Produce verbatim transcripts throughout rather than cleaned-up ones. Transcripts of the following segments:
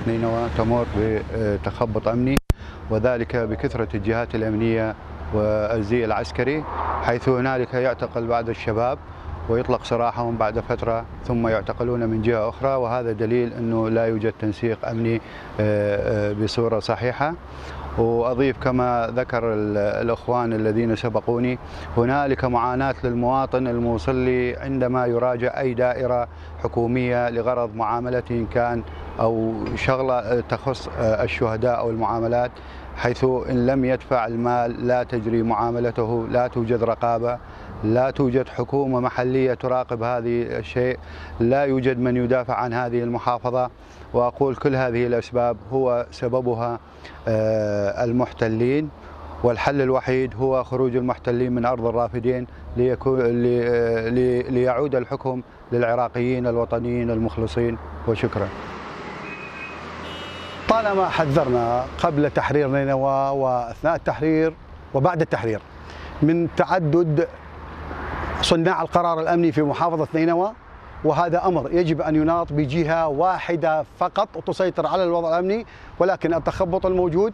نينوى تمر بتخبط أمني، وذلك بكثرة الجهات الأمنية والزي العسكري، حيث هنالك يعتقل بعض الشباب ويطلق سراحهم بعد فترة ثم يعتقلون من جهة أخرى، وهذا دليل أنه لا يوجد تنسيق أمني بصورة صحيحة. وأضيف كما ذكر الأخوان الذين سبقوني، هنالك معاناة للمواطن المصلي عندما يراجع أي دائرة حكومية لغرض معاملة إن كان أو شغلة تخص الشهداء أو المعاملات، حيث إن لم يدفع المال لا تجري معاملته، لا توجد رقابة، لا توجد حكومة محلية تراقب هذه الشيء، لا يوجد من يدافع عن هذه المحافظة. وأقول كل هذه الأسباب هو سببها المحتلين، والحل الوحيد هو خروج المحتلين من أرض الرافدين ليعود الحكم للعراقيين الوطنيين المخلصين. وشكرا. طالما حذرنا قبل تحرير نينوى وأثناء التحرير وبعد التحرير من تعدد صناع القرار الأمني في محافظة نينوى، وهذا أمر يجب أن يناط بجهة واحدة فقط تسيطر على الوضع الأمني، ولكن التخبط الموجود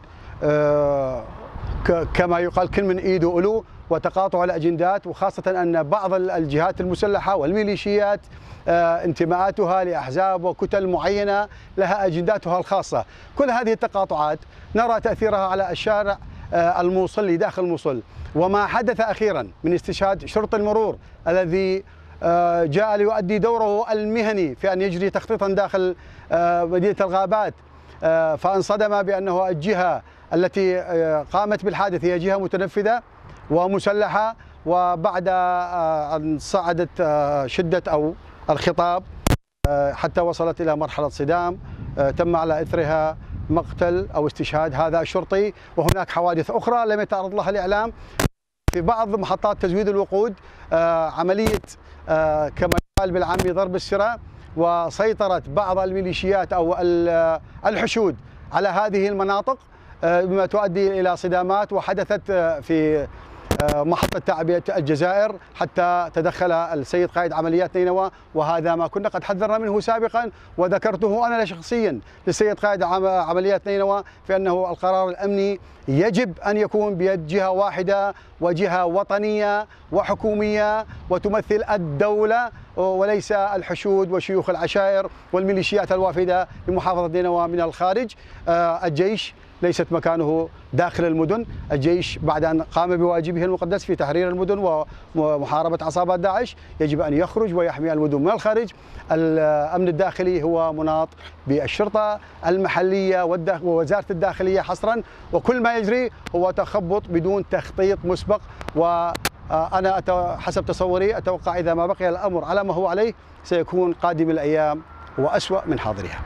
كما يقال كل من إيده ألو، وتقاطع الأجندات، وخاصة أن بعض الجهات المسلحة والميليشيات انتماءاتها لأحزاب وكتل معينة لها أجنداتها الخاصة. كل هذه التقاطعات نرى تأثيرها على الشارع الموصلي داخل الموصل، وما حدث أخيرا من استشهاد شرطي المرور الذي جاء ليؤدي دوره المهني في أن يجري تخطيطا داخل مدينة الغابات، فانصدم بأنه الجهة التي قامت بالحادث هي جهة متنفذة ومسلحة، وبعد أن صعدت شدة أو الخطاب حتى وصلت إلى مرحلة صدام، تم على إثرها مقتل أو استشهاد هذا الشرطي. وهناك حوادث أخرى لم يتعرض لها الإعلام في بعض محطات تزويد الوقود، عملية كما يقال بالعامي ضرب السراء، وسيطرت بعض الميليشيات أو الحشود على هذه المناطق بما تؤدي إلى صدامات، وحدثت في محطة تعبئة الجزائر حتى تدخل السيد قائد عمليات نينوى، وهذا ما كنا قد حذرنا منه سابقا وذكرته أنا شخصيا للسيد قائد عمليات نينوى في أنه القرار الأمني يجب أن يكون بيد جهة واحدة وجهة وطنية وحكومية وتمثل الدولة، وليس الحشود وشيوخ العشائر والميليشيات الوافدة لمحافظة نينوى من الخارج. الجيش ليست مكانه داخل المدن، الجيش بعد أن قام بواجبه المقدس في تحرير المدن ومحاربة عصابات داعش يجب أن يخرج ويحمي المدن من الخارج. الأمن الداخلي هو مناط بالشرطة المحلية ووزارة الداخلية حصرا، وكل ما يجري هو تخبط بدون تخطيط مسبق. وأنا حسب تصوري أتوقع إذا ما بقي الأمر على ما هو عليه سيكون قادم الأيام وأسوأ من حاضرها.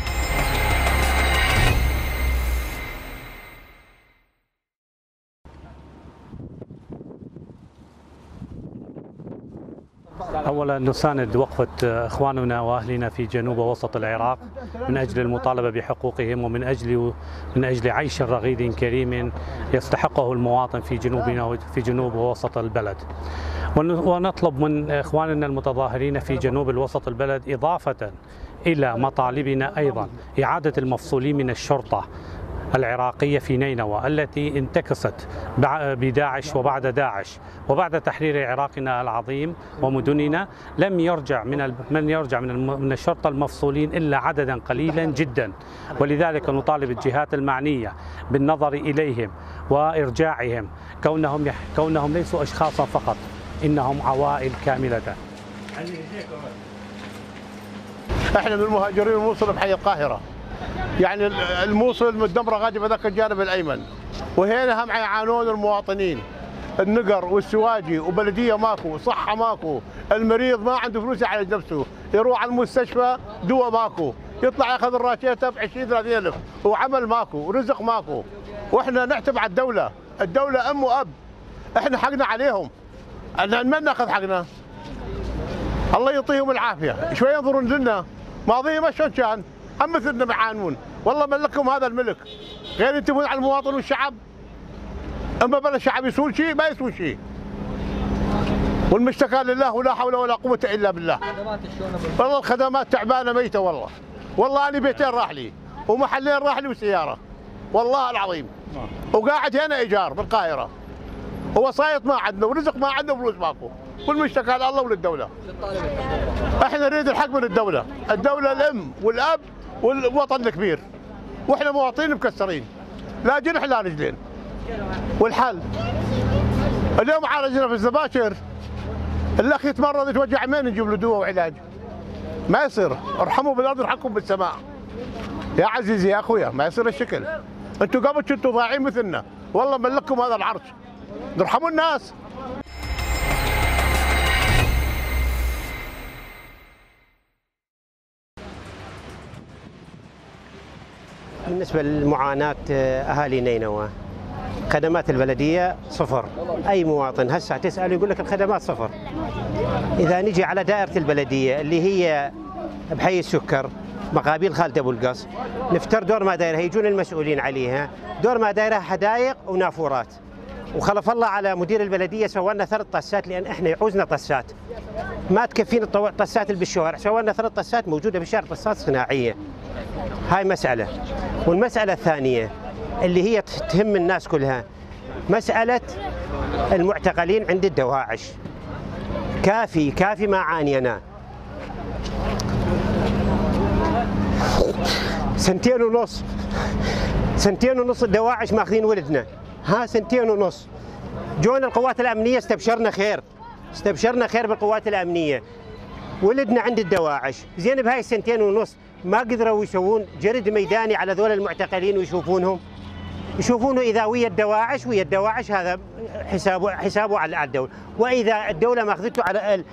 أولا نساند وقفة إخواننا وأهلنا في جنوب ووسط العراق من أجل المطالبة بحقوقهم ومن أجل من أجل عيش رغيد كريم يستحقه المواطن في جنوبنا في جنوب ووسط البلد. ونطلب من إخواننا المتظاهرين في جنوب الوسط البلد إضافة إلى مطالبنا أيضا إعادة المفصولين من الشرطة العراقية في نينوى التي انتكست بداعش وبعد داعش وبعد تحرير عراقنا العظيم ومدننا لم يرجع من من يرجع من من الشرطة المفصولين إلا عددا قليلا جدا، ولذلك نطالب الجهات المعنية بالنظر إليهم وإرجاعهم كونهم كونهم ليسوا أشخاصا فقط، إنهم عوائل كاملة. احنا من المهاجرين الموصل بحي القاهرة، يعني الموصل متدمره غادي بذاك الجانب الايمن، وهنا هم يعانون المواطنين، النقر والسواجي وبلديه ماكو، صحه ماكو، المريض ما عنده فلوس يعالج نفسه، يروح على المستشفى دواء ماكو، يطلع ياخذ الراتيته ب عشرين ثلاثين ألف، وعمل ماكو ورزق ماكو، واحنا نعتب على الدوله، الدوله ام واب، احنا حقنا عليهم، احنا من ناخذ حقنا؟ الله يعطيهم العافيه، شوي ينظرون لنا، ماضيهم شلون كان؟ هم مثلنا بيعانون، والله ملكهم هذا الملك، غير ينتبهون على المواطن والشعب، اما بلا الشعب يسوون شيء ما يسوون شيء. والمشتكى لله ولا حول ولا قوة الا بالله. والله الخدمات تعبانة ميتة والله، والله انا بيتين راح لي، ومحلين راح لي وسياره والله العظيم، وقاعد هنا ايجار بالقاهره، ووسايط ما عندنا ورزق ما عندنا وفلوس ماكو، والمشتكى على الله وللدوله. احنا نريد الحق من الدوله، الدوله الام والاب والوطن الكبير، واحنا مواطنين مكسرين لا جنح لا رجلين. والحل اليوم عالجنا في الزباشر، الاخ يتمرض يتوجع مين نجيب له دواء وعلاج؟ ما يصير، ارحموا بالارض يرحمكم بالسماء. يا عزيزي يا اخويا ما يصير الشكل، انتم قبل كنتوا ضايعين مثلنا، والله ملككم هذا العرش، ارحموا الناس. بالنسبة لمعاناة أهالي نينوى، خدمات البلدية صفر. أي مواطن هسه تسأل يقول لك الخدمات صفر. إذا نجي على دائرة البلدية اللي هي بحي السكر مقابيل خالد أبو القص، نفتر دور ما دايرها يجون المسؤولين عليها، دور ما دايرها حدائق ونافورات. وخلف الله على مدير البلدية سوى لنا ثلاث طسات، لأن احنا يعوزنا طسات ما تكفينا الطسات اللي بالشوارع، سوى لنا ثلاث طسات موجودة بالشارع، طسات صناعية. هاي مسألة. والمسألة الثانية اللي هي تهم الناس كلها، مسألة المعتقلين عند الدواعش. كافي كافي ما عانينا. سنتين ونص سنتين ونص الدواعش ماخذين ولدنا، ها سنتين ونص. جونا القوات الأمنية استبشرنا خير، استبشرنا خير بالقوات الأمنية. ولدنا عند الدواعش، زين بهاي السنتين ونص ما قدروا يسوون جرد ميداني على ذول المعتقلين ويشوفونهم، يشوفونه إذا ويا الدواعش ويا الدواعش هذا حسابه حسابه على الدولة، وإذا الدولة ماخذته على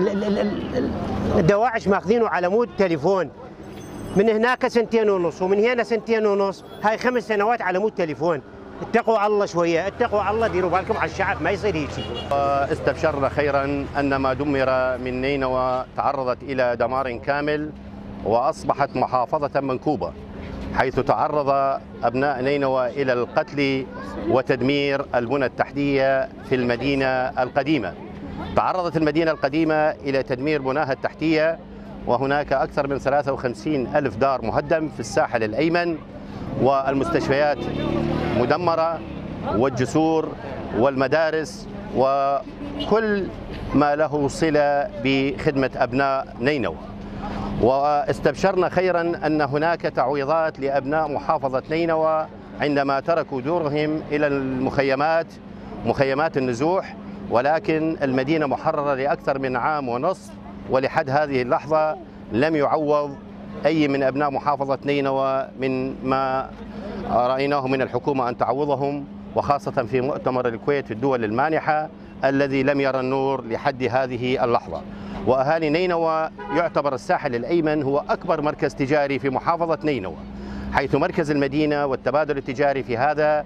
الدواعش ماخذينه على مود تليفون. من هناك سنتين ونص ومن هنا سنتين ونص، هاي خمس سنوات على مود تليفون. اتقوا الله شوية، اتقوا الله، ديروا بالكم على الشعب ما يصير هيك. استبشرنا خيرا أن ما دمر من نينوى تعرضت إلى دمار كامل وأصبحت محافظة منكوبة، حيث تعرض أبناء نينوى إلى القتل وتدمير البنى التحتية في المدينة القديمة. تعرضت المدينة القديمة إلى تدمير بناها التحتية، وهناك أكثر من ثلاثة وخمسين ألف دار مهدم في الساحل الأيمن، والمستشفيات مدمرة والجسور والمدارس وكل ما له صلة بخدمة أبناء نينوى. واستبشرنا خيرا أن هناك تعويضات لأبناء محافظة نينوى عندما تركوا دورهم إلى المخيمات، مخيمات النزوح، ولكن المدينة محررة لأكثر من عام ونصف، ولحد هذه اللحظة لم يعوض أي من أبناء محافظة نينوى من ما رأيناه من الحكومة أن تعوضهم، وخاصة في مؤتمر الكويت في الدول المانحة الذي لم يرى النور لحد هذه اللحظة. وأهالي نينوى يعتبر الساحل الأيمن هو أكبر مركز تجاري في محافظة نينوى، حيث مركز المدينة والتبادل التجاري في هذا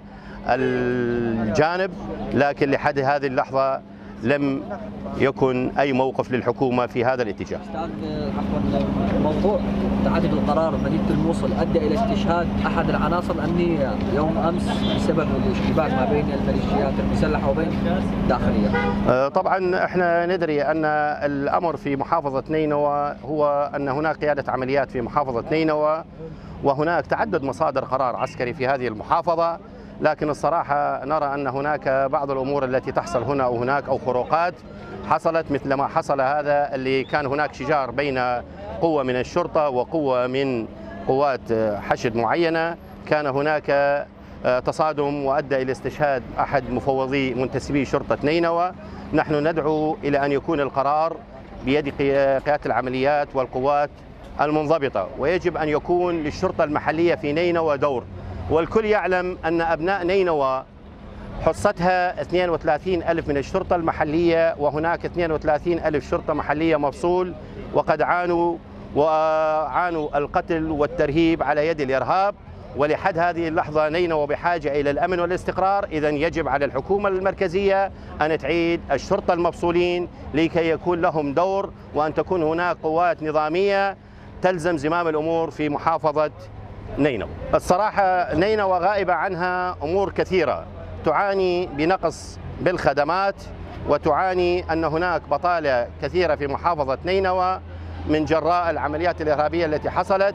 الجانب، لكن لحد هذه اللحظة لم يكن أي موقف للحكومة في هذا الاتجاه. عفوا، موضوع تعدد القرار مدينة الموصل أدى إلى استشهاد أحد العناصر الأمنية يوم أمس بسبب الاشتباك ما بين الميليشيات المسلحة وبين الداخلية. طبعا احنا ندري أن الأمر في محافظة نينوى هو أن هناك قيادة عمليات في محافظة نينوى، وهناك تعدد مصادر قرار عسكري في هذه المحافظة، لكن الصراحة نرى أن هناك بعض الأمور التي تحصل هنا أو هناك أو خروقات حصلت، مثل ما حصل هذا اللي كان هناك شجار بين قوة من الشرطة وقوة من قوات حشد معينة، كان هناك تصادم وأدى إلى استشهاد أحد مفوضي منتسبي شرطة نينوى. نحن ندعو إلى أن يكون القرار بيد قيادة العمليات والقوات المنضبطة، ويجب أن يكون للشرطة المحلية في نينوى دور. والكل يعلم أن أبناء نينوى حصتها اثنين وثلاثين ألف من الشرطة المحلية، وهناك اثنين وثلاثين ألف شرطة محلية مفصول، وقد عانوا وعانوا القتل والترهيب على يد الإرهاب. ولحد هذه اللحظة نينوى بحاجة إلى الأمن والاستقرار، إذا يجب على الحكومة المركزية أن تعيد الشرطة المفصولين لكي يكون لهم دور، وأن تكون هناك قوات نظامية تلزم زمام الأمور في محافظة نينوى. الصراحة نينوى غائبة عنها أمور كثيرة، تعاني بنقص بالخدمات، وتعاني أن هناك بطالة كثيرة في محافظة نينوى من جراء العمليات الإرهابية التي حصلت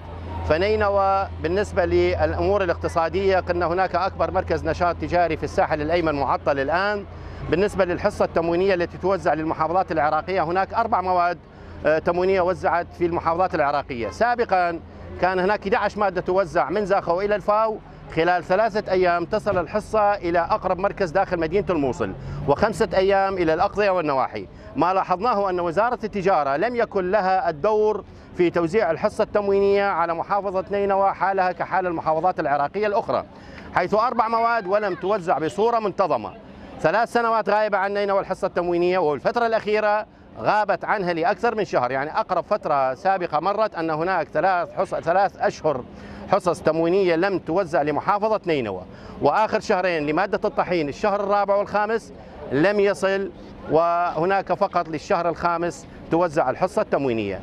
فنينوى بالنسبة للأمور الاقتصادية قلنا هناك أكبر مركز نشاط تجاري في الساحل الأيمن معطل الآن. بالنسبة للحصة التموينية التي توزع للمحافظات العراقية هناك أربع مواد تموينية وزعت في المحافظات العراقية. سابقا كان هناك أحد عشر مادة توزع من زاخو إلى الفاو، خلال ثلاثة أيام تصل الحصة إلى أقرب مركز داخل مدينة الموصل، وخمسة أيام إلى الأقضية والنواحي. ما لاحظناه أن وزارة التجارة لم يكن لها الدور في توزيع الحصة التموينية على محافظة نينوى حالها كحال المحافظات العراقية الأخرى، حيث أربع مواد ولم توزع بصورة منتظمة. ثلاث سنوات غائبة عن نينوى الحصة التموينية، والفترة الأخيرة غابت عنها لأكثر من شهر. يعني أقرب فترة سابقة مرت أن هناك ثلاث حص... ثلاث أشهر حصص تموينية لم توزع لمحافظة نينوى، وآخر شهرين لمادة الطحين الشهر الرابع والخامس لم يصل، وهناك فقط للشهر الخامس توزع الحصة التموينية.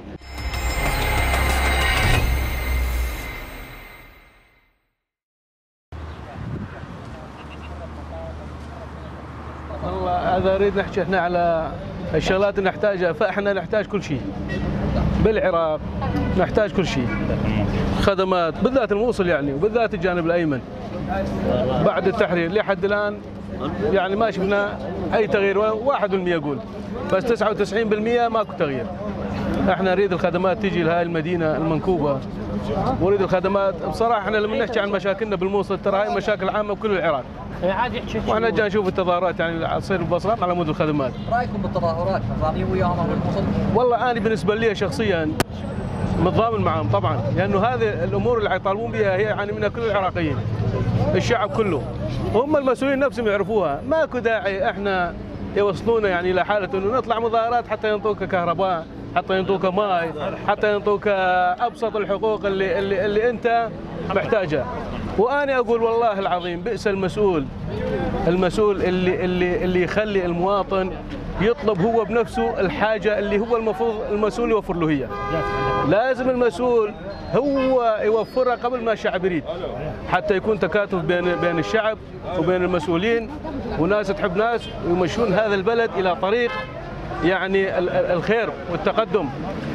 والله إذا نريد نحكي احنا على الشغلات اللي نحتاجها، فاحنا نحتاج كل شيء بالعراق، نحتاج كل شيء، خدمات بالذات الموصل يعني، وبالذات الجانب الايمن بعد التحرير لحد الان يعني ما شفنا اي تغيير، واحد بالمئة اقول، بس تسعة وتسعين بالمئة ماكو تغيير. احنا نريد الخدمات تجي لهاي المدينه المنكوبه، ونريد الخدمات بصراحه. احنا لما نحكي عن مشاكلنا بالموصل ترى هاي مشاكل عامه بكل العراق، واحنا جاي نشوف التظاهرات يعني تصير ببصرات على مود الخدمات. رايكم بالتظاهرات نظامين وياهم بالموصل؟ والله انا بالنسبه لي شخصيا متضامن معهم طبعا، لانه هذه الامور اللي حيطالبون بها هي يعني منها كل العراقيين، الشعب كله، وهم المسؤولين نفسهم يعرفوها. ماكو داعي احنا يوصلونا يعني الى حاله انه نطلع مظاهرات حتى ينطوك كهرباء، حتى ينطوك ماء، حتى ينطوك ابسط الحقوق اللي اللي, اللي انت محتاجها. وانا اقول والله العظيم بئس المسؤول، المسؤول اللي اللي اللي يخلي المواطن يطلب هو بنفسه الحاجه اللي هو المفروض المسؤول يوفر له هي. لازم المسؤول هو يوفرها قبل ما الشعب يريد، حتى يكون تكاتف بين بين الشعب وبين المسؤولين، وناس تحب ناس ويمشون هذا البلد الى طريق يعني الخير والتقدم.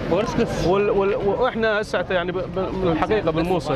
واحنا هسه يعني بالحقيقه بالموصل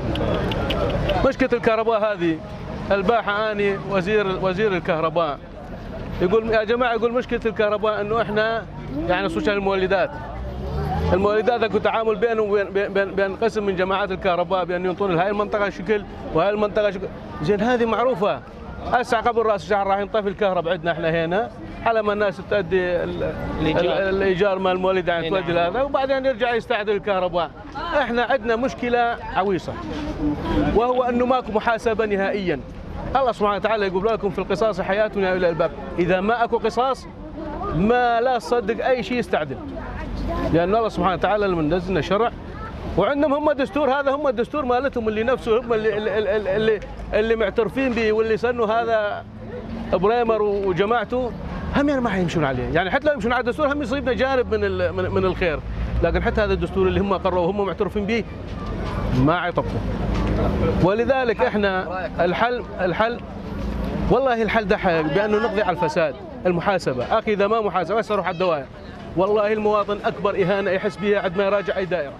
مشكله الكهرباء هذه، الباحه اني وزير وزير الكهرباء يقول يا جماعه، يقول مشكله الكهرباء انه احنا يعني خصوصا المولدات، المولدات اكو تعامل بينهم وبين بين, بين قسم من جماعات الكهرباء بان ينطون هاي المنطقه شكل وهاي المنطقه شكل. زين هذه معروفه. هسه قبل راس الشهر راح ينطفي الكهرباء عندنا احنا هنا على ما الناس تؤدي الايجار مال المولد يعني تؤدي هذا، وبعدين يرجع يستعدل الكهرباء. احنا عندنا مشكله عويصه، وهو انه ماكو محاسبه نهائيا. الله سبحانه وتعالى يقول لكم في القصاص حياتنا يا اولي الالباب، اذا ما اكو قصاص ما لا تصدق اي شيء يستعدل، لان الله سبحانه وتعالى لما نزلنا شرع وعندهم هم دستور، هذا هم الدستور مالتهم اللي نفسه هم اللي اللي, اللي, اللي معترفين به، واللي سنوا هذا بريمر وجماعته هم يعني ما حيمشون عليه، يعني حتى لو يمشون على الدستور هم يصيبنا جانب من من الخير، لكن حتى هذا الدستور اللي هم قرروا وهم معترفين به ما عيطبقوا. ولذلك احنا الحل الحل والله الحل ده بانه نقضي على الفساد، المحاسبه، اخي اذا ما محاسبه هسه اروح على الدوائر، والله المواطن اكبر اهانه يحس بها عند ما يراجع اي دائره.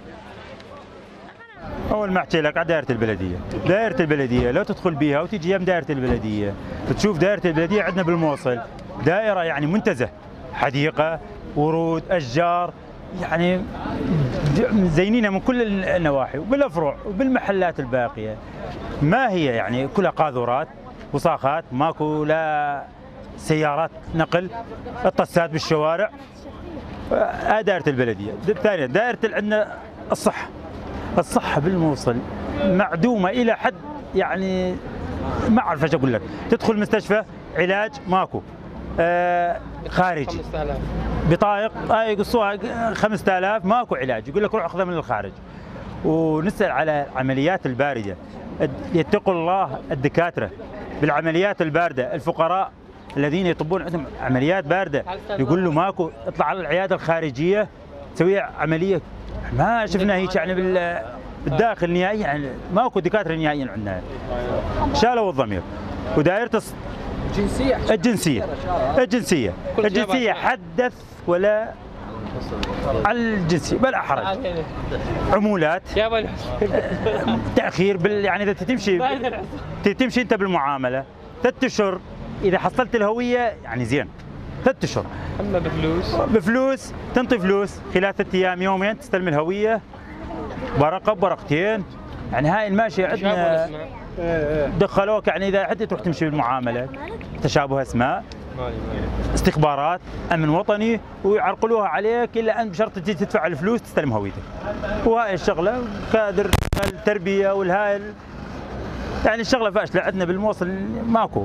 اول ما احكي لك على دائره البلديه، دائره البلديه لو تدخل بيها وتجي يم دائره البلديه تشوف دائره البلديه عندنا بالموصل دائره يعني منتزه، حديقه، ورود، اشجار، يعني زينينها من كل النواحي وبالافرع وبالمحلات الباقيه. ما هي يعني كلها قاذورات، وساخات، ماكو لا سيارات نقل، الطسات بالشوارع. هذه دائره البلديه. الثانيه دائره عندنا الصحه. الصحه بالموصل معدومه الى حد يعني ما اعرف ايش اقول لك. تدخل مستشفى علاج ماكو، آه خارجي بطايق هاي يقصوها خمسة آلاف ماكو علاج، يقول لك روح اخذها من الخارج. ونسال على العمليات البارده، يتقوا الله الدكاتره بالعمليات البارده، الفقراء الذين يطبون عندهم عمليات بارده يقول له ماكو، اطلع على العياده الخارجيه تسوي عمليه. ما شفنا هيك يعني بالداخل نهائيا، يعني ماكو دكاتره نهائيا عندنا. شالوا الضمير. ودائره الجنسيه الجنسيه الجنسيه الجنسيه حدث ولا على الجنسي بلا حرج. عمولات تاخير بال يعني اذا تمشي تمشي انت بالمعامله ثلاث اشهر اذا حصلت الهويه يعني زين. ثلاث اشهر اما بفلوس بفلوس تنطي فلوس خلال ثلاث ايام يومين تستلم الهويه ورقه بورقتين. يعني هاي الماشيه عندنا دخلوك يعني اذا حتى تروح تمشي بالمعامله تشابه اسماء استخبارات امن وطني ويعرقلوها عليك الا ان بشرط تجي تدفع الفلوس تستلم هويتك. وهاي الشغله كادر التربيه والهاي يعني الشغله فاشله عندنا بالموصل ماكو.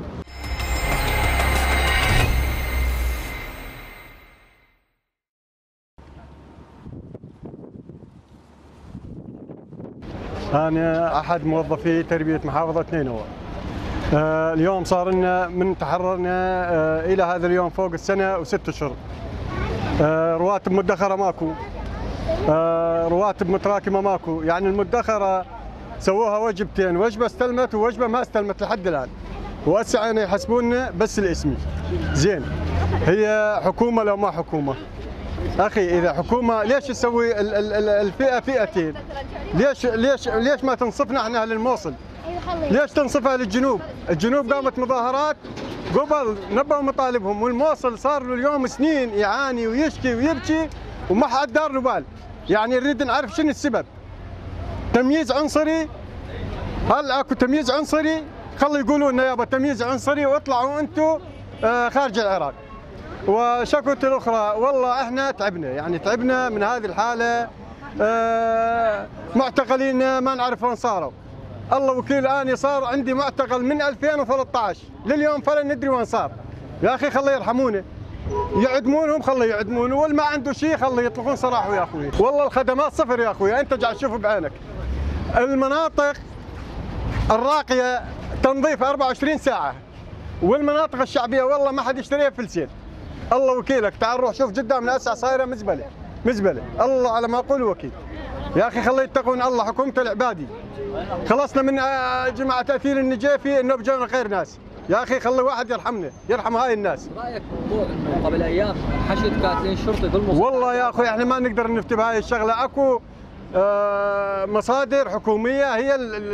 أنا أحد موظفي تربية محافظة نينوى. آه اليوم صار لنا من تحررنا آه إلى هذا اليوم فوق السنة وست أشهر. آه رواتب مدخرة ماكو. آه رواتب متراكمة ماكو، يعني المدخرة سووها وجبتين، وجبة استلمت ووجبة ما استلمت لحد الآن. وهسه أنا يحسبوننا بس الاسمي. زين. هي حكومة لو ما حكومة. اخي اذا حكومه ليش تسوي الفئه فئتين؟ ليش ليش ليش ما تنصفنا احنا اهل الموصل؟ ليش تنصفها للجنوب؟ الجنوب قامت مظاهرات قبل نبأوا مطالبهم، والموصل صار له اليوم سنين يعاني ويشكي ويبكي وما حد دار له بال. يعني نريد نعرف شنو السبب؟ تمييز عنصري؟ هل اكو تمييز عنصري؟ خلوا يقولوا لنا يابا تمييز عنصري واطلعوا انتم خارج العراق. وشكوتي الاخرى والله احنا تعبنا، يعني تعبنا من هذه الحاله. اه معتقلين ما نعرف وين صاروا. الله وكيل اني صار عندي معتقل من ألفين وثلاثة عشر لليوم فلا ندري وين صار. يا اخي خليه يرحمونا. يعدمونهم خليه يعدمون، واللي ما عنده شيء خليه يطلقون سراحه يا اخوي. والله الخدمات صفر يا اخوي، انت قاعد تشوف بعينك. المناطق الراقيه تنظيف أربعة وعشرين ساعه، والمناطق الشعبيه والله ما حد يشتريها فلسين. الله وكيلك تعال روح شوف قدامنا هسه صايره مزبله مزبله، الله على ما اقول وكيل. يا اخي خليه يتقون الله، حكومه العبادي. خلصنا من جماعه تاثير النجيفي انه بجونا غير ناس. يا اخي خلي واحد يرحمنا، يرحم هاي الناس. رايك بموضوع انه قبل ايام حشد قاتلين شرطي بالموصل؟ والله يا اخوي احنا ما نقدر نفتي بهاي الشغله، اكو آه مصادر حكوميه هي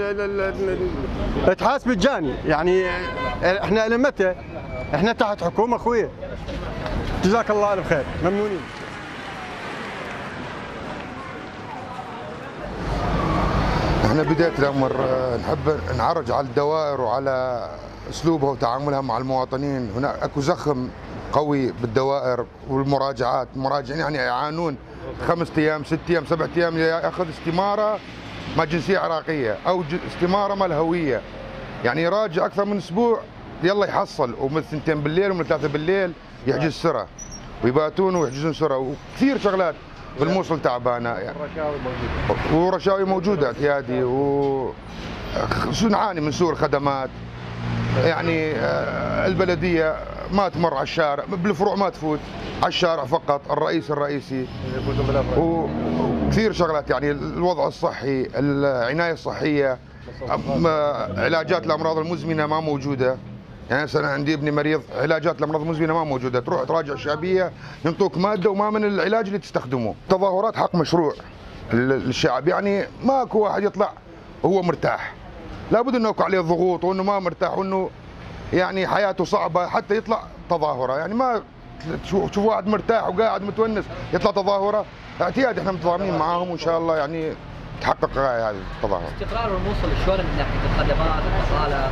تحاسب الجاني، يعني احنا الى متى؟ احنا تحت حكومه اخويا. جزاك الله الف خير، ممنونين. احنا بداية الامر نحب نعرج على الدوائر وعلى اسلوبها وتعاملها مع المواطنين. هناك اكو زخم قوي بالدوائر والمراجعات، المراجعين يعني يعانون خمس ايام ست ايام سبع ايام ياخذ استماره ما جنسيه عراقيه او استماره ما الهويه، يعني يراجع اكثر من اسبوع يلا يحصل، ومن ثنتين بالليل ومن ثلاثه بالليل يحجز سره ويباتون ويحجزون سره، وكثير شغلات بالموصل تعبانه يعني. ورشاوي موجوده اعتيادي، و نعاني من سوء الخدمات. يعني البلديه ما تمر على الشارع، بالفروع ما تفوت على الشارع فقط، الرئيس الرئيسي وكثير شغلات، يعني الوضع الصحي، العنايه الصحيه، علاجات الامراض المزمنه ما موجوده. يعني هسه انا عندي ابني مريض، علاجات الامراض المزمنه ما موجوده، تروح تراجع الشعبيه ينطوك ماده وما من العلاج اللي تستخدمه. تظاهرات حق مشروع للشعب، يعني ماكو واحد يطلع وهو مرتاح، لابد انه يكون عليه ضغوط وانه ما مرتاح وانه يعني حياته صعبه حتى يطلع تظاهره. يعني ما تشوف واحد مرتاح وقاعد متونس يطلع تظاهره، اعتياد احنا متضامنين معاهم وان شاء الله يعني تحقق هذه التظاهره. استقرار الموصل شلون من ناحيه الخدمات، البطاله؟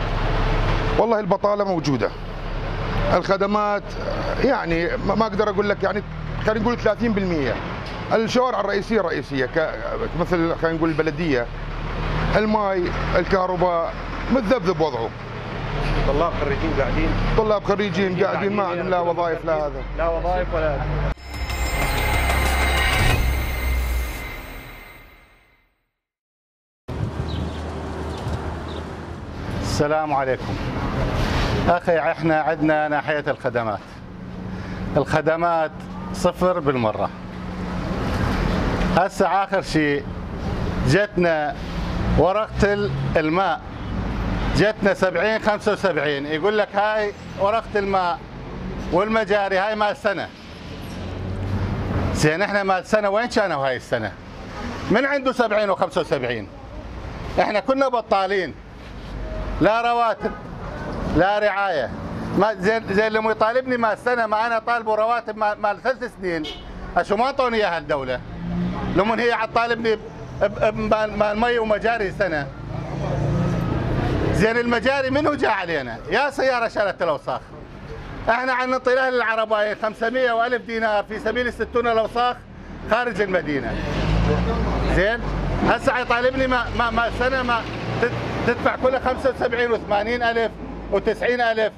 طلاب خريجين قاعدين طلاب خريجين قاعدين ما عندهم لا وظائف لا هذا لا وظائف ولا هذا. السلام عليكم. اخي احنا عندنا ناحيه الخدمات، الخدمات صفر بالمره. هسه اخر شيء جتنا ورقه الماء، جتنا سبعين خمسة وسبعين، يقول لك هاي ورقه الماء والمجاري هاي مال سنه زين احنا مال سنه وين كانوا هاي السنه؟ من عنده سبعين وخمسة وسبعين؟ احنا كنا بطالين، لا رواتب لا رعايه. ما زين زين لما يطالبني مال سنه ما انا طالبه رواتب مال ثلاث سنين، اشو ما اعطوني اياها الدوله؟ لما هي عاد طالبني مال مي ومجاري سنه. زين المجاري منو جاء علينا؟ يا سياره شالت الاوساخ. احنا عن نعطي لاهل العربايين خمسمية وألف دينار في سبيل يستون الاوساخ خارج المدينه. زين هسه يطالبني ما ما, ما سنه ما تدفع كلها خمسة وسبعين وثمانين ألف وتسعين ألف.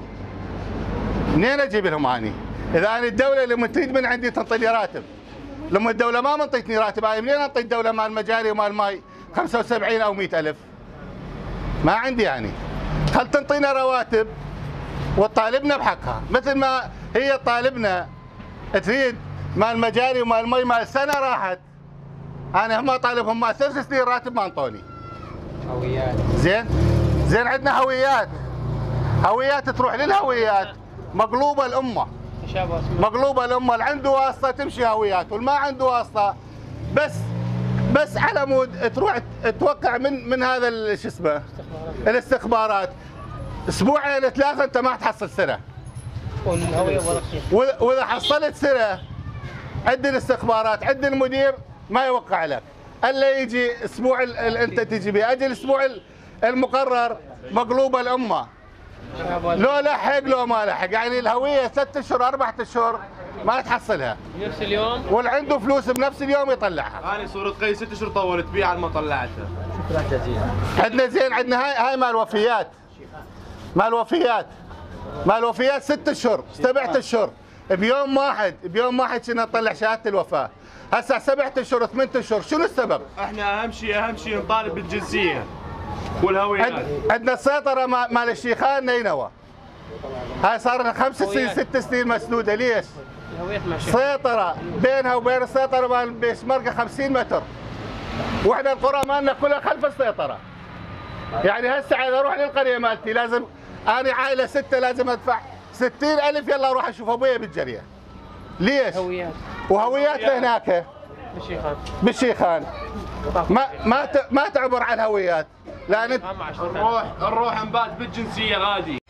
منين اجيب لهم اني؟ اذا انا الدوله لما تريد من عندي تنطيني راتب، لما الدوله ما منطيتني راتب انا منين انطي الدوله مال مجاري ومال ماي خمسة وسبعين او مئة ألف؟ ما عندي يعني. خل تنطينا رواتب وتطالبنا بحقها مثل ما هي طالبنا تريد مال مجاري ومال مي مال سنه راحت. انا هم طالبهم مال ثلاث سنين راتب ما انطوني. هويات. زين؟ زين عندنا هويات. هويات تروح للهويات مقلوبه الامه. مقلوبه الامه، اللي عنده واسطه تمشي هويات واللي ما عنده واسطه بس بس على مود تروح توقع من من هذا شو اسمه الاستخبارات. اسبوعين ثلاثه انت ما تحصل سنه. واذا حصلت سنه عند الاستخبارات عند المدير ما يوقع لك الا يجي اسبوع انت تجي به، اجل الاسبوع المقرر مقلوبه الامه. لو لحق لو ما لحق، يعني الهويه ثلاث اشهر اربع اشهر ما تحصلها نفس اليوم، واللي عنده فلوس بنفس اليوم يطلعها. انا صورة قي ست اشهر طولت بيها على ما طلعتها. شكرا جزيلا. عندنا زين عندنا هاي هاي مال وفيات. مال وفيات مال وفيات ست اشهر سبعة اشهر بيوم واحد بيوم واحد كنا نطلع شهاده الوفاه. هسه سبعة اشهر ثمان اشهر، شنو السبب؟ احنا اهم شيء اهم شيء نطالب بالجنسيه والهويات. عندنا السيطره مال الشيخان نينوى. هاي صار لها خمس سنين ست سنين مسدوده. ليش؟ سيطره بينها وبين السيطره مال بيشمركه خمسين متر، واحنا القرى مالنا كلها خلف السيطره. يعني هسه اذا اروح للقريه مالتي لازم انا عائله سته لازم ادفع ستين ألف يلا اروح اشوف ابويا بالجريه. ليش؟ هويات. وهويات هناك بالشيخان بالشيخان ما ما ما تعبر عن الهويات. لان نروح نروح نبات بالجنسيه غادي.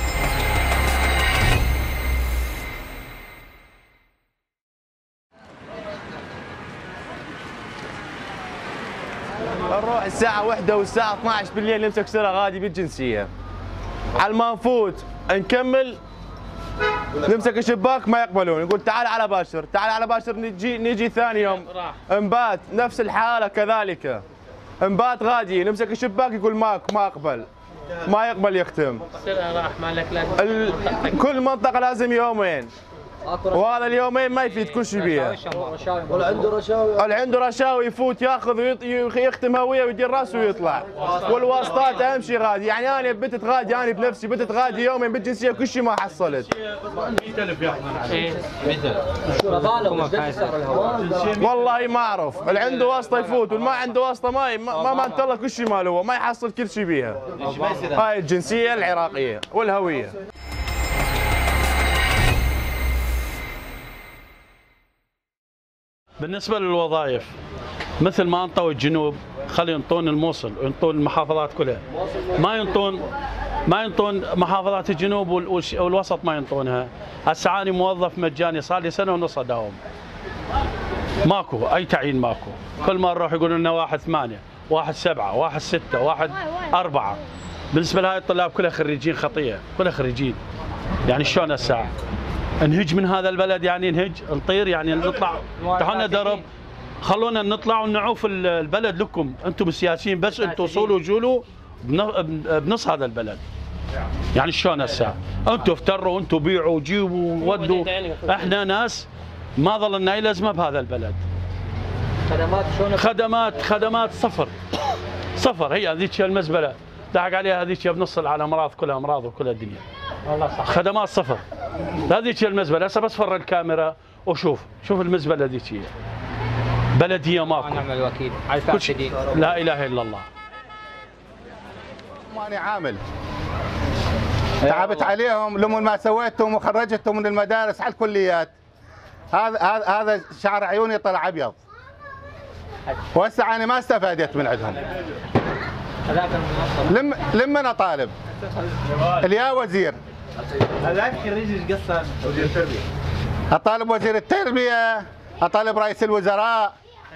نروح الساعة واحدة والساعة اثنعش بالليل نمسك سيرة غادي بالجنسية. على ما نفوت نكمل نمسك الشباك ما يقبلون، يقول تعال على باشر، تعال على باشر نجي نجي ثاني يوم نبات نفس الحالة كذلك. نبات غادي نمسك الشباك يقول ماك ما اقبل ما يقبل يختم. راح مالك ال... كل منطقة لازم يومين، وهذا اليومين ما يفيد كل شيء بيها. واللي عنده رشاوي اللي عنده رشاوي يفوت ياخذ ويختم هويه ويدير راسه ويطلع. والواسطات اهم شيء غادي، يعني انا بتت غادي انا بنفسي بتت غادي يومين بالجنسيه كل شيء ما حصلت. مئة ألف ياخذون. والله ما اعرف، اللي عنده واسطه يفوت واللي ما عنده واسطه ما ما ما انت الله كل شيء ماله هو ما يحصل كل شيء بيها. هاي الجنسيه العراقيه والهويه. بالنسبة للوظائف مثل ما انطوا الجنوب خلي ينطون الموصل وينطون المحافظات كلها، ما ينطون ما ينطون محافظات الجنوب والوسط ما ينطونها. هسه اني موظف مجاني صار لي سنة ونص اداوم، ماكو اي تعيين ماكو. كل ما نروح يقولون لنا واحد ثمانية واحد سبعة واحد ستة واحد أربعة. بالنسبة لهاي الطلاب كلها خريجين خطية كلها خريجين، يعني شلون الساعة نهج من هذا البلد؟ يعني نهج نطير يعني نطلع تحولنا درب. خلونا نطلع ونعوف البلد لكم انتم السياسيين، بس انتم وصولوا وجولوا بنص هذا البلد. يعني شلون هسه انتم افتروا انتم بيعوا وجيبوا وودوا، احنا ناس ما ظل لنا اي لازمه بهذا البلد. خدمات شلون؟ خدمات خدمات صفر صفر. هي هذيك المزبله ضحك عليها هذيك بنص العالم امراض كلها امراض وكل الدنيا. والله صح. خدمات صفر. هذيك المزبله هسه بس فر الكاميرا وشوف شوف المزبله هذيك هي. بلديه ماكو. نعم الوكيل على الفاسدين. لا اله الا الله. ماني عامل. تعبت عليهم لما ما سويتهم وخرجتهم من المدارس على الكليات. هذا هذا هذا شعر عيوني طلع ابيض، وهسه انا ما استفادت من عندهم. لما لما انا طالب اليا وزير اطالب وزير التربيه، اطالب رئيس الوزراء.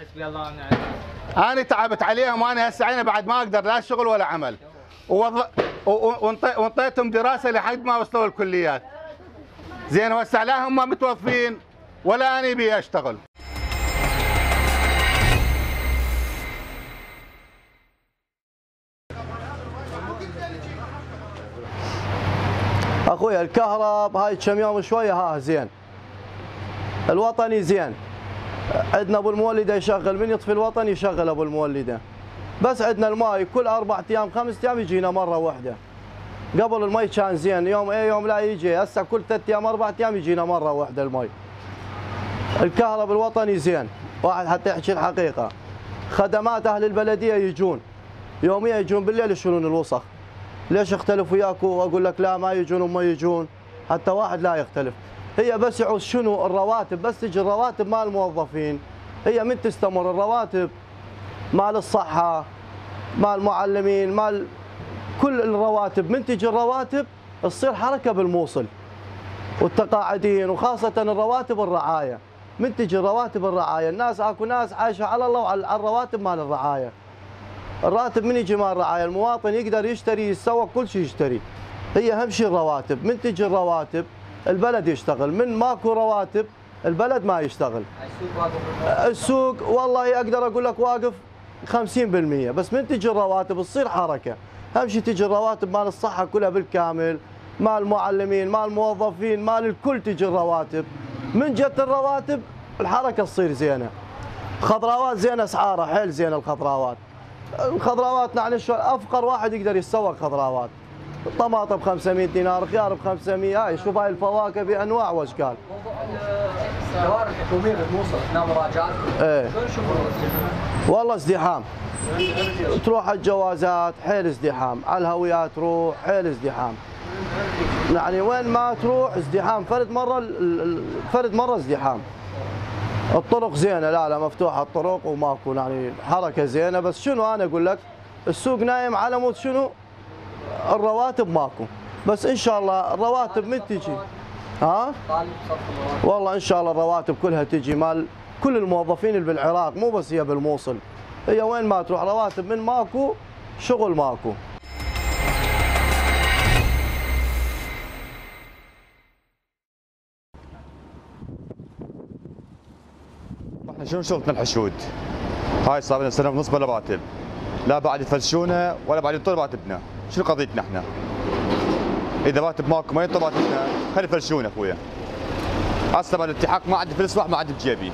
انا تعبت عليهم، وانا هسه عيني بعد ما اقدر لا شغل ولا عمل، وانطيتهم دراسه لحد ما وصلوا الكليات. زين وهسه لا هم متوظفين ولا انا بي اشتغل. اخوي الكهرب هاي كم يوم شويه ها زين، الوطني زين، عندنا ابو المولده يشغل، من يطفي الوطني يشغل ابو المولده. بس عندنا الماي كل اربع ايام خمس ايام يجينا مره واحده. قبل المي كان زين، يوم ايه يوم لا يجي، هسه كل ثلاث ايام اربع ايام يجينا مره واحده المي. الكهرب الوطني زين، واحد حتى يحكي الحقيقه. خدمات اهل البلديه يجون يوميا، يجون بالليل يشيلون الوسخ. ليش اختلف وياك واقول لك لا ما يجون وما يجون؟ حتى واحد لا يختلف. هي بس يعوز شنو الرواتب، بس تجي الرواتب مال الموظفين. هي من تستمر الرواتب مال الصحه، مال المعلمين، مال كل الرواتب. من تجي الرواتب تصير حركه بالموصل والتقاعدين، وخاصه الرواتب الرعايه. من تجي الرواتب الرعايه، الناس اكو ناس عايشه على الله وعلى الرواتب مال الرعايه. الراتب من يجي مال الرعايه، المواطن يقدر يشتري يتسوق كل شيء يشتري. هي اهم شيء الرواتب، من تجي الرواتب البلد يشتغل، من ماكو رواتب البلد ما يشتغل. السوق والله اقدر اقول لك واقف خمسين بالمئة، بس من تجي الرواتب تصير حركه. اهم شيء تجي الرواتب مال الصحه كلها بالكامل، مال المعلمين، مال الموظفين، مال الكل تجي الرواتب. من جت الرواتب الحركه تصير زينه. خضراوات زينه، اسعارها حيل زينه الخضراوات. الخضراوات نحن افقر واحد يقدر يتسوق خضراوات. الطماطم ب خمسمئة دينار، خيار ب خمسمئة، هاي شوف هاي الفواكه بانواع واشكال. الدوائر الحكوميه بالموصل اثناء مراجعات ايه شلون يشوفون الازدحام؟ والله ازدحام. تروح الجوازات حيل ازدحام، على الهويات تروح حيل ازدحام. يعني وين ما تروح ازدحام، فرد مره فرد مره ازدحام. الطرق زينه، لا لا مفتوحه الطرق وماكو يعني حركه زينه، بس شنو انا اقول لك؟ السوق نايم على مود شنو؟ الرواتب ماكو، بس ان شاء الله الرواتب من تجي. ها؟ والله ان شاء الله الرواتب كلها تجي مال كل الموظفين اللي بالعراق، مو بس هي بالموصل. هي وين ما تروح رواتب، من ماكو شغل ماكو. احنا شنو شغلتنا الحشود؟ هاي صار لنا سنه ونص بلا راتب، لا بعد يفلشونا ولا بعد ينطوا راتبنا. شنو قضيتنا احنا؟ اذا راتب ماكو ما ينطوا راتبنا خلي يفلشونا اخويا. هسه بعد الالتحاق ما عندي فلوس، ما عندي بجيبي.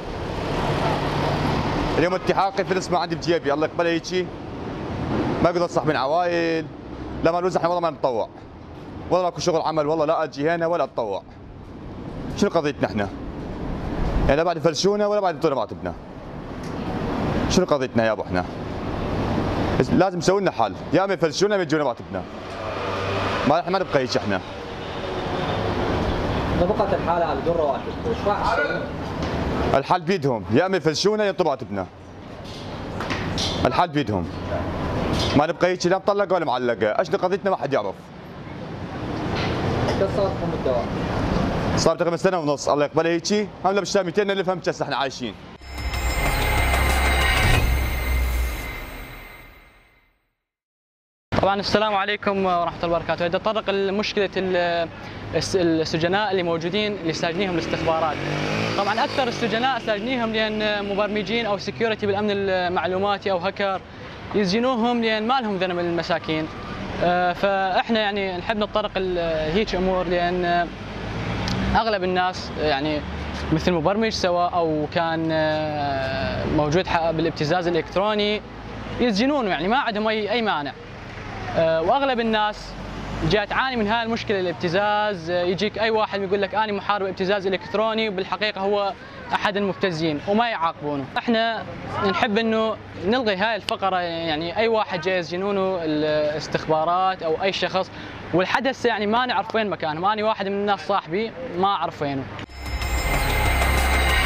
اليوم التحاقي فلوس ما عندي بجيبي، الله يقبلها هيجي. ما اقدر اصح من عوائل، لا ما نوزع والله ما نتطوع. والله ماكو شغل عمل، والله لا اجي هنا ولا اتطوع. شنو قضيتنا احنا؟ يعني لا بعد يفلشونا ولا بعد ينطونا راتبنا. شنو قضيتنا يا ابو احنا؟ لازم نسوي لنا حل، يا اما يفلشونا يا اما يجونا راتبنا. ما احنا ما نبقى هيك احنا. اذا بقت الحاله على بدون رواتب، ايش راح تسوون؟ الحل بيدهم، يا اما يفلشونا يا ينطوا راتبنا. الحل بيدهم. ما نبقى هيك لا مطلقه ولا معلقه، ايش قضيتنا ما حد يعرف. كم صار لكم بالدوام؟ صار تقريبا سنه ونص، الله يقبلها هيك، هم لبشنا مئتين ألف هم هسه احنا عايشين. طبعا السلام عليكم ورحمه الله وبركاته. بدي اتطرق لمشكله السجناء اللي موجودين اللي ساجنيهم الاستخبارات. طبعا اكثر السجناء ساجنيهم لان مبرمجين او سكيورتي بالامن المعلوماتي او هكر، يسجنوهم لان ما لهم ذنب المساكين. فاحنا يعني نحب نتطرق لهيك امور، لان اغلب الناس يعني مثل مبرمج سواء او كان موجود بالابتزاز الالكتروني يسجنونه، يعني ما عندهم اي اي مانع. واغلب الناس جاء تعاني من هاي المشكله الابتزاز. يجيك اي واحد يقول لك انا محارب ابتزاز الكتروني، وبالحقيقه هو احد المبتزين وما يعاقبونه. احنا نحب انه نلغي هاي الفقره، يعني اي واحد جاي يسجنونه الاستخبارات او اي شخص، والحدث يعني ما نعرف وين مكانه. انا واحد من الناس صاحبي ما اعرف وينه.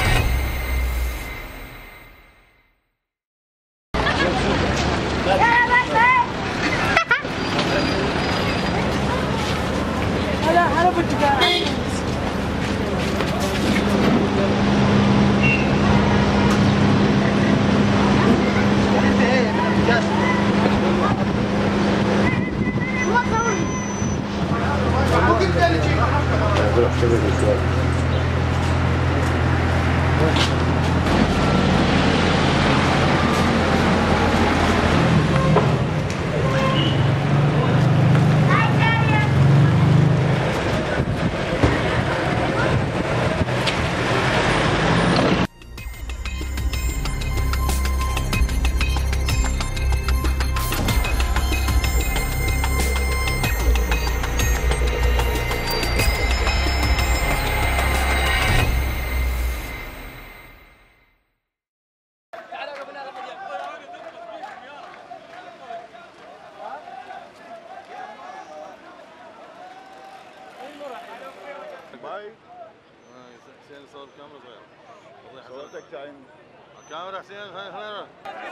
كاميرا حسين خلينا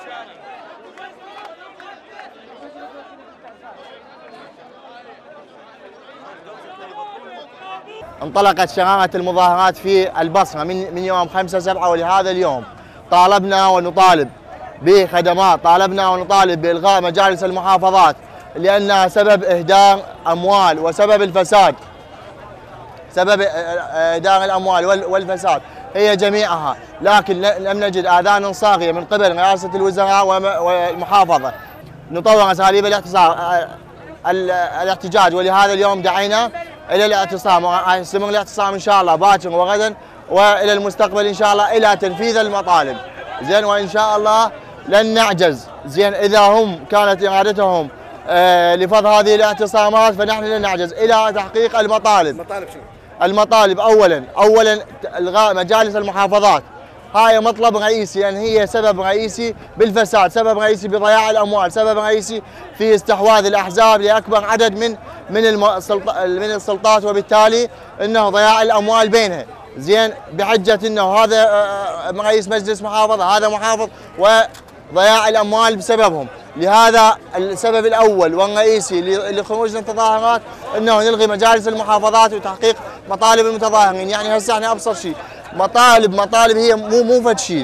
انطلقت شغامة المظاهرات في البصرة من من يوم خمسة سبعة ولهذا اليوم طالبنا ونطالب بخدمات، طالبنا ونطالب بإلغاء مجالس المحافظات لأنها سبب إهدار أموال وسبب الفساد، سبب إهدار الأموال والفساد هي جميعها، لكن لم نجد آذان صاغية من قبل رئاسة الوزراء والمحافظة. نطور أساليب الاعتصام الاحتجاج ولهذا اليوم دعينا إلى الاعتصام، ويستمر الاعتصام إن شاء الله باكر وغدا وإلى المستقبل إن شاء الله إلى تنفيذ المطالب. زين، وإن شاء الله لن نعجز. زين، إذا هم كانت إرادتهم آه لفض هذه الاعتصامات فنحن لن نعجز إلى تحقيق المطالب. مطالب شنو؟ المطالب أولا أولا إلغاء مجالس المحافظات، هاي مطلب رئيسي لأن هي سبب رئيسي بالفساد، سبب رئيسي بضياع الأموال، سبب رئيسي في استحواذ الأحزاب لأكبر عدد من من من السلطات، وبالتالي أنه ضياع الأموال بينها. زين، بحجة أنه هذا رئيس مجلس محافظة، هذا محافظ، وضياع الأموال بسببهم. لهذا السبب الأول والرئيسي لخروج التظاهرات أنه نلغي مجالس المحافظات وتحقيق مطالب المتظاهرين. يعني هسه احنا أبسط شيء مطالب مطالب هي مو مو فد شيء،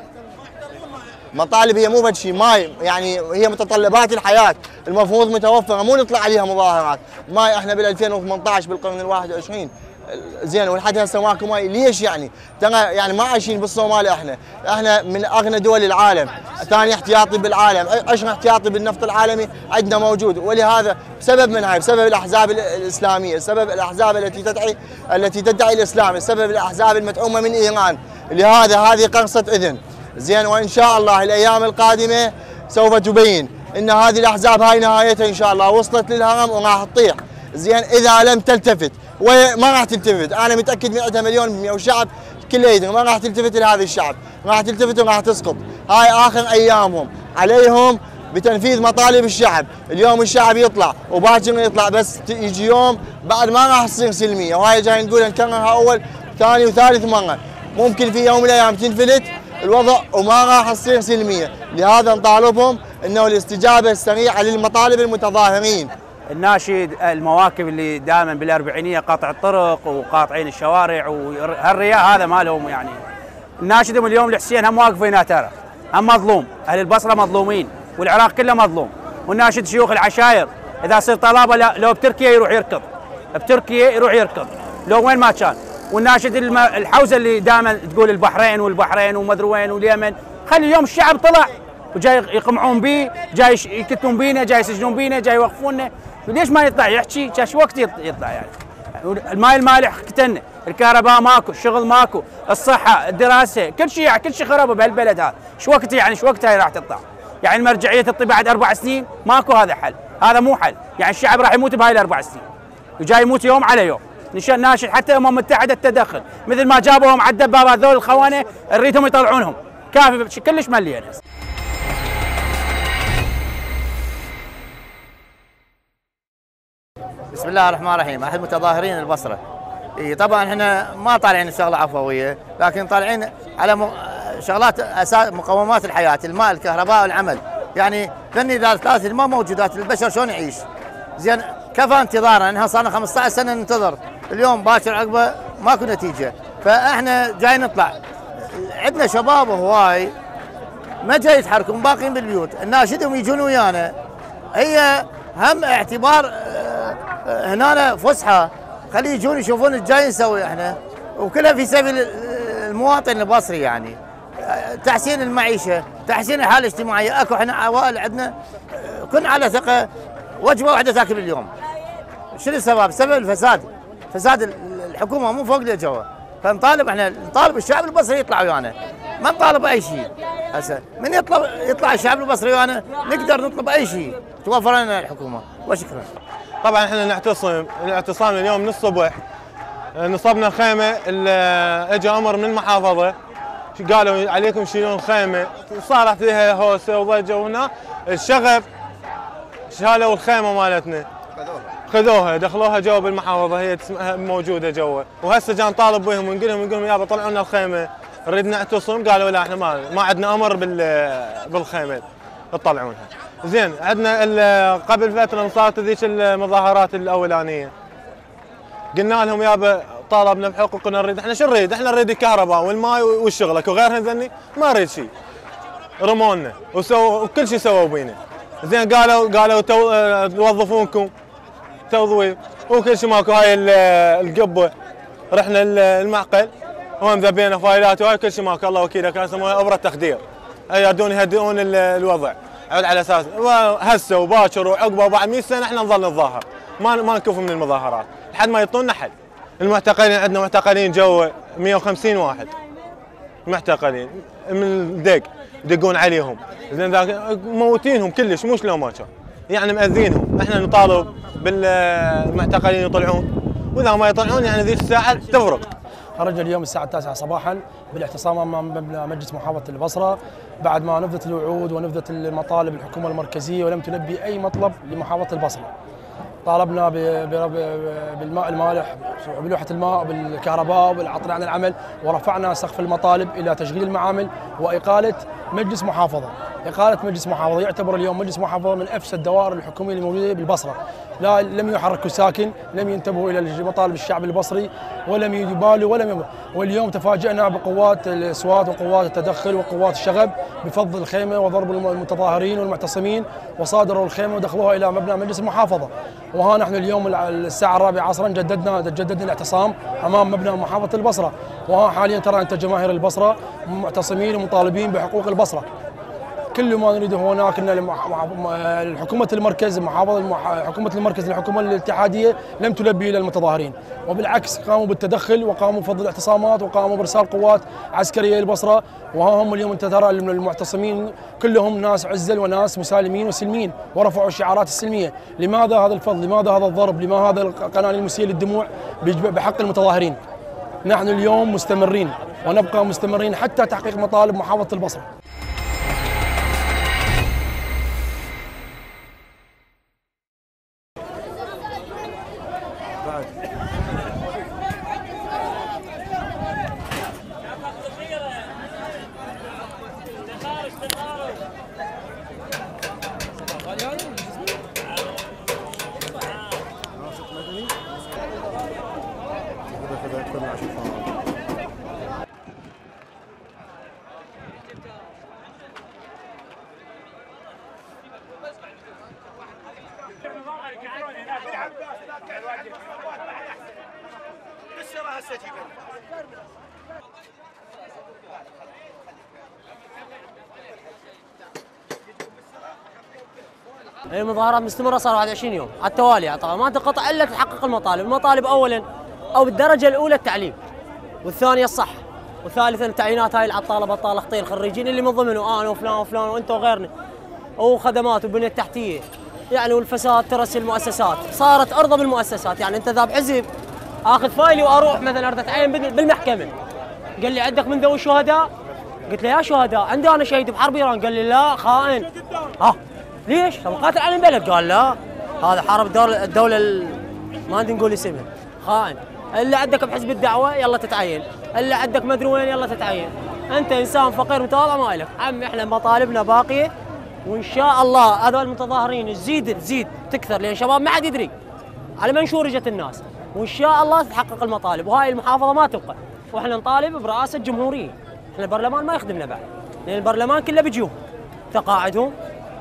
مطالب هي مو فد شيء، ماي يعني هي متطلبات الحياة المفروض متوفرة، مو نطلع عليها مظاهرات. ماي احنا بال ألفين وثمانية عشر بالقرن الواحد والعشرين، زين، ولحد هسه ماكو ماي. ليش يعني؟ ترى يعني ما عايشين بالصومال، احنا احنا من اغنى دول العالم، ثاني احتياطي بالعالم، اشهر احتياطي بالنفط العالمي عندنا موجود، ولهذا بسبب من هاي بسبب الاحزاب الاسلاميه، سبب الاحزاب التي تدعي التي تدعي الاسلام، سبب الاحزاب المدعومه من ايران. لهذا هذه قرصة اذن. زين، وان شاء الله الايام القادمه سوف تبين ان هذه الاحزاب هاي نهايتها ان شاء الله، وصلت للهرم وراح تطيح. زين، اذا لم تلتفت وما راح تلتفت، انا متاكد من عندها مليون بالمئة، والشعب كله يدري ما راح تلتفت لهذا الشعب، راح تلتفت وراح تسقط. هاي اخر ايامهم، عليهم بتنفيذ مطالب الشعب. اليوم الشعب يطلع وباكر يطلع، بس يجي يوم بعد ما راح تصير سلميه، وهاي جاي نقول نكررها اول ثاني وثالث مره، ممكن في يوم من الايام تنفلت الوضع وما راح تصير سلميه. لهذا نطالبهم انه الاستجابه السريعه للمطالب المتظاهرين. الناشد المواكب اللي دائما بالاربعينيه قاطع الطرق وقاطعين الشوارع وهالرياء هذا ما لهم يعني. الناشد اليوم الحسين هم واقف هنا ترى، هم مظلوم، اهل البصره مظلومين والعراق كله مظلوم. والناشد شيوخ العشاير اذا صير طلابه لو بتركيا يروح يركض، بتركيا يروح يركض لو وين ما كان. والناشد الحوزه اللي دائما تقول البحرين والبحرين ومدري وين واليمن، خلي اليوم الشعب طلع وجاي يقمعون بيه، جاي يكتون بينا، جاي يسجنون بينا، جاي يوقفونا. ليش ما يطلع يحكي؟ كاش وقت يطلع يعني. الماي المالح قتلنا، الكهرباء ماكو، الشغل ماكو، الصحه، الدراسه، كل شيء كل شيء خرب بهالبلد هذا. شو وقت يعني شو وقتها راح تطلع؟ يعني المرجعيه تطي بعد اربع سنين؟ ماكو هذا حل، هذا مو حل، يعني الشعب راح يموت بهاي الاربع سنين. وجاي يموت يوم على يوم. ناشد حتى الامم المتحده التدخل، مثل ما جابوهم على الدبابات ذول الخونه نريدهم يطلعونهم، كافي كلش مليان. بسم الله الرحمن الرحيم. احد متظاهرين البصره. اي طبعا احنا ما طالعين شغله عفويه، لكن طالعين على شغلات اساس مقومات الحياه، الماء، الكهرباء، والعمل. يعني ذني اذا ثلاث الماء موجودات البشر شلون يعيش؟ زين، كفى انتظارنا، انها صار لنا خمسة عشر سنه ننتظر، اليوم باكر عقبه ماكو نتيجه، فاحنا جاي نطلع. عندنا شباب هواي ما جاي يتحركون باقيين بالبيوت، الناشدهم يجون ويانا. هي هم اعتبار هنا فسحه، خلي يجون يشوفون ايش جاي نسوي احنا، وكلها في سبيل المواطن البصري. يعني تحسين المعيشه، تحسين الحاله الاجتماعيه. اكو احنا عوائل عندنا كن على ثقه وجبه واحده تاكل باليوم. شنو السبب؟ سبب الفساد، فساد الحكومه مو فوق الجو. فنطالب احنا نطالب الشعب البصري يطلع ويانا، ما نطالب اي شيء. هسه من يطلب يطلع الشعب البصري ويانا نقدر نطلب اي شيء توفر لنا الحكومه. وشكرا. طبعا احنا نعتصم، الاعتصام اليوم من الصبح نصبنا خيمه، اجى امر من المحافظه قالوا عليكم شيلون خيمه، صارت فيها هوسه وضجه، وهنا الشغب شالوا الخيمه مالتنا، خذوها دخلوها جوا بالمحافظه، هي موجوده جوا، وهسه جان طالب بهم ونقول لهم نقول لهم يابا طلعوا لنا الخيمه نريد نعتصم، قالوا لا احنا ما ما عندنا امر بالخيمه تطلعونها. زين عندنا قبل فتره صارت ذيك المظاهرات الاولانيه، قلنا لهم يابا طالبنا بحقوقنا نريد، احنا شو نريد؟ احنا نريد الكهرباء والماء والشغلك وغيرها ذني ما نريد شيء. رمونا وسووا وكل شيء سووا بينا. زين قالوا قالوا تو توظفونكم توظيف وكل شيء ماكو. هاي القبه رحنا المعقل وهم ذبينا فايلات وهاي كل شيء ماكو، الله وكيله كان يسموها ابره تخدير. يردون يهدئون الوضع على اساس هسه وباكر وعقبه وبعد مئة سنه احنا نظل نتظاهر، ما ما نكف من المظاهرات لحد ما يعطونا حل. المعتقلين عندنا معتقلين جوا مئة وخمسين واحد معتقلين من الدق يدقون عليهم، زين ذاك موتينهم كلش مو شلون ما كان، يعني مأذينهم. احنا نطالب بالمعتقلين يطلعون، واذا ما يطلعون يعني ذيك الساعه تفرق. خرج اليوم الساعه التاسعة صباحا بالاعتصام امام مبنى مجلس محافظه البصره بعد ما نفذت الوعود ونفذت المطالب الحكومه المركزيه ولم تلبي اي مطلب لمحافظه البصره. طالبنا بالماء المالح بلوحه الماء بالكهرباء بالعطل عن العمل، ورفعنا سقف المطالب الى تشغيل المعامل واقاله مجلس محافظه. اقاله مجلس محافظه يعتبر اليوم مجلس محافظه من افسد الدوائر الحكوميه الموجوده بالبصره. لا لم يحركوا ساكن، لم ينتبهوا الى مطالب الشعب البصري ولم يبالوا ولم يبالوا. واليوم تفاجئنا بقوات الاسوات وقوات التدخل وقوات الشغب بفض الخيمه وضرب المتظاهرين والمعتصمين، وصادروا الخيمه ودخلوها الى مبنى مجلس المحافظه. وها نحن اليوم الساعه الرابعه عصرا جددنا جددنا الاعتصام امام مبنى محافظه البصره، وها حاليا ترى انت جماهير البصره معتصمين ومطالبين بحقوق البصره. كل ما نريده هناك ان حكومه المركز محافظه حكومه المركز الحكومه الاتحاديه لم تلبي الى المتظاهرين، وبالعكس قاموا بالتدخل وقاموا بفض الاعتصامات وقاموا بارسال قوات عسكريه البصره. وها هم اليوم انت ترى المعتصمين كلهم ناس عزل وناس مسالمين وسلمين ورفعوا الشعارات السلميه. لماذا هذا الفض؟ لماذا هذا الضرب؟ لماذا هذا القناه المسيل للدموع بحق المتظاهرين؟ نحن اليوم مستمرين ونبقى مستمرين حتى تحقيق مطالب محافظه البصره. المظاهرات مستمره صار واحد وعشرين يوم على التوالي طبعا ما تنقطع الا تحقق المطالب، المطالب اولا او بالدرجه الاولى التعليم، والثانيه الصحه، وثالثا التعيينات هاي على الطلبه الطالب خطير الخريجين اللي من ضمنه انا وفلان وفلان وانت وغيرنا، وخدمات وبنيه تحتيه يعني، والفساد ترس المؤسسات، صارت ارضى بالمؤسسات. يعني انت ذاب حزب اخذ فايلي واروح مثلا اريد اتعين بالمحكمه، قال لي عندك من ذوي الشهداء؟ قلت له يا شهداء عندي انا شهيد بحرب ايران. قال لي لا خائن. ها ليش؟ طب قاتل عن البلد. قال لا هذا حارب الدوله الدوله ما ادري نقول اسمها، خائن. اللي عندك بحزب الدعوه يلا تتعين، اللي عندك ما ادري وين يلا تتعين، انت انسان فقير متواضع ما لك. عمي احنا مطالبنا باقيه، وان شاء الله هذول المتظاهرين تزيد تزيد تكثر، لان شباب ما حد يدري على منشور اجت الناس، وان شاء الله تتحقق المطالب. وهاي المحافظه ما تبقى، واحنا نطالب برئاسه جمهوريه. احنا البرلمان ما يخدمنا بعد، لان البرلمان كله بجيوب تقاعدهم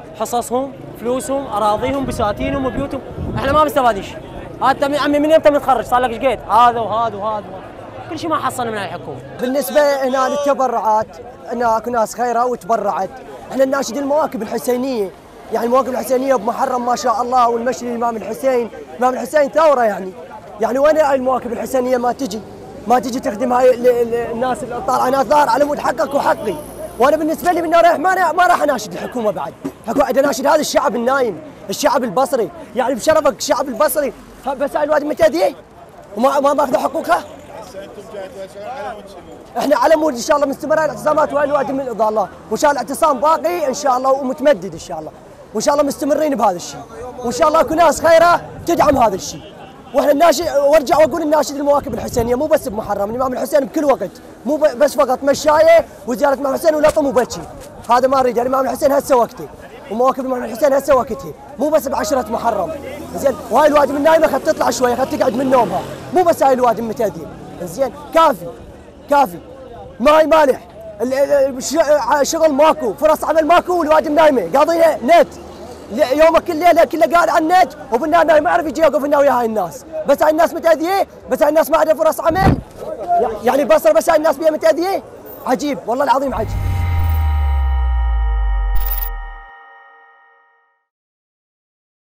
حصصهم فلوسهم اراضيهم بساتينهم وبيوتهم، احنا ما مستفادين شيء. هذا عمي من يمتى متخرج صار لك ايش قد هذا وهذا وهذا كل شيء ما حصلنا من الحكومه. بالنسبه هنا للتبرعات هناك ناس خيره وتبرعت، احنا نناشد المواكب الحسينيه، يعني المواكب الحسينيه بمحرم ما شاء الله، والمشي للامام الحسين، الامام الحسين ثوره يعني، يعني وين هاي المواكب الحسينيه ما تجي؟ ما تجي تخدم هاي الناس طالعه ناس ظاهر على مود حقك وحقي. وانا بالنسبه لي من رايح ما ما راح اناشد الحكومه بعد، حكومه اناشد هذا الشعب النايم، الشعب البصري، يعني بشرفك الشعب البصري بس هاي الواد متأذية وما ما ماخذ حقوقها. احنا على مود ان شاء الله مستمره الاعتصامات وهاي الواد من رضا الله، وان شاء الله الاعتصام باقي ان شاء الله ومتمدد ان شاء الله، وان شاء الله مستمرين بهذا الشيء. وان شاء الله اكو ناس خيره تدعم هذا الشيء. واحنا الناشد وارجع واقول الناشد المواكب الحسينيه مو بس بمحرم، الامام الحسين بكل وقت، مو بس فقط مشايه وزياره الامام الحسين ولطم وبكي، هذا ما نريده. الامام الحسين هسه وقته ومواكب الامام الحسين هسه وقتها، مو بس بعشره محرم. زين وهاي الوادم النايمه خد تطلع شويه، خد تقعد من نومها، مو بس هاي الوادم متأذيه. زين كافي كافي، ماي مالح، شغل ماكو، فرص عمل ماكو، والوادم نايمه، قاضينا نت يومك كل ليله كله قاعد على النت، وبالنهار نايم ما يعرف يجي يوقف لنا ويا هاي الناس، بس هاي الناس متأذيه، بس هاي الناس ما عندها فرص عمل، يعني البصره بس هاي الناس بيها متأذيه، عجيب والله العظيم عجيب.